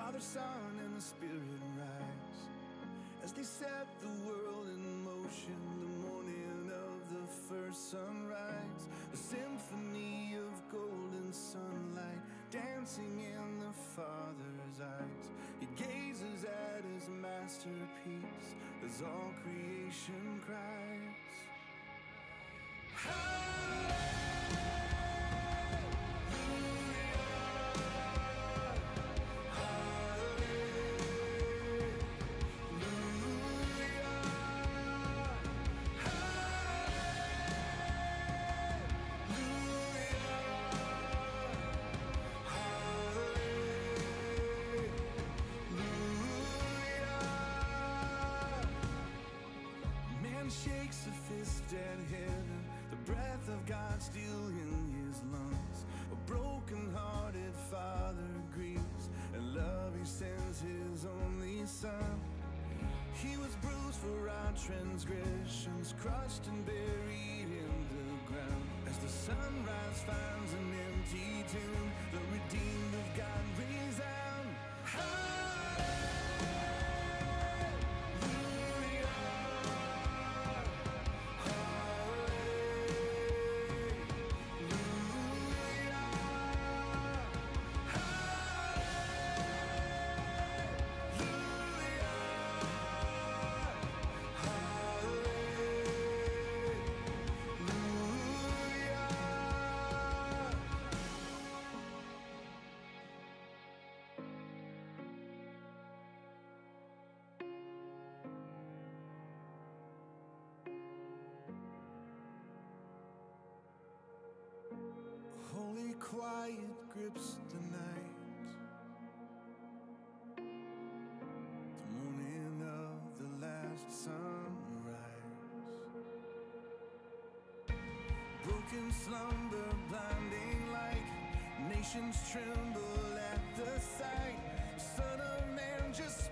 Father, Son, and the Spirit rise as they set the world in motion. The morning of the first sunrise, a symphony of golden sunlight dancing in the Father's eyes. He gazes at his masterpiece as all creation cries. Shakes a fist at heaven, the breath of God still in his lungs. A broken-hearted father grieves, and love he sends his only son. He was bruised for our transgressions, crushed and buried in the ground. As the sunrise finds an empty tomb, the redeemed of God resound. Holy quiet grips the night, the morning of the last sunrise. Broken slumber, blinding light, nations tremble at the sight. Son of Man just